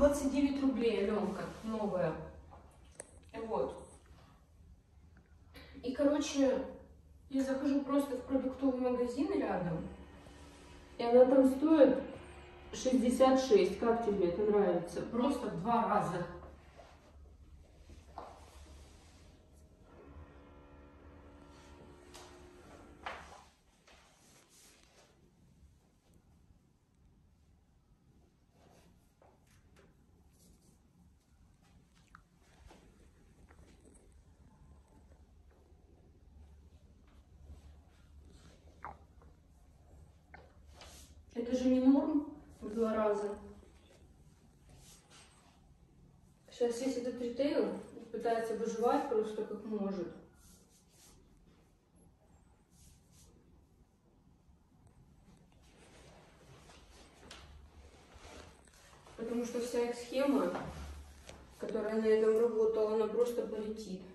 129 рублей, Аленка, новая. Вот. И, короче, я захожу просто в продуктовый магазин рядом, и она там стоит 66. Как тебе это нравится? Просто в 2 раза. Это же не норм в 2 раза. Сейчас весь этот ритейл пытается выживать просто как может. Потому что вся их схема, которая на этом работала, она просто полетит.